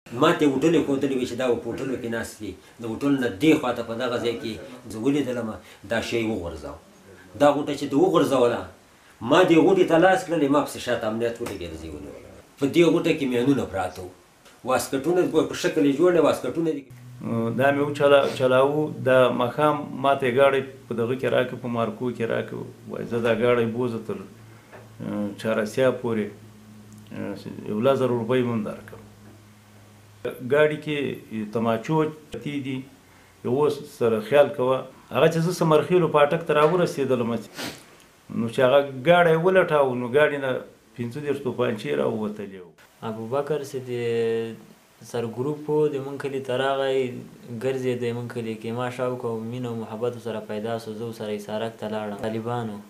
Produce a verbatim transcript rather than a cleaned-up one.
ما ته هوټل ښودلی وي چې دا په هوټلو کې ناست دي د هوټل نه دې خواته په دغه ځای کې زه ولیدلم دا شی وغورځاو دا غوټه چې د وغورځوله ما دې غوټې ته لاس کړلې ما پسې شاته امنیت ولګېد زه یې ونیولم په دې غوټه کې میانونه پراته وو واسکټونه په شکل یې جوړ واسکټونه دي دا مې وچلاوه د ماښام ما ته یې ګاډی په دغه کې راکړه په مارکو کې راکړه وایي زه دا ګاډی بوځه تر چهارسیاب پورې یو لس زره روپۍ به هم درکړم ګاډي کې تماچو پرتې دي اوس سره خیال کوه هغه چې زه سمرخیلو پاټک ته راورسېدلم نو چې هغه ګاډی یې ولټاوه نو ګاډي نه پنځه دېرش توپانچې راووتلې وو ابوبکر چې د سرګروپ و د مونږ کلي ته راغی ګرځېدی مونږ کلي کې ما شاوخوا مینه او محبت سره پیدا سو زه سره یې سړک ته لاړم طالبانو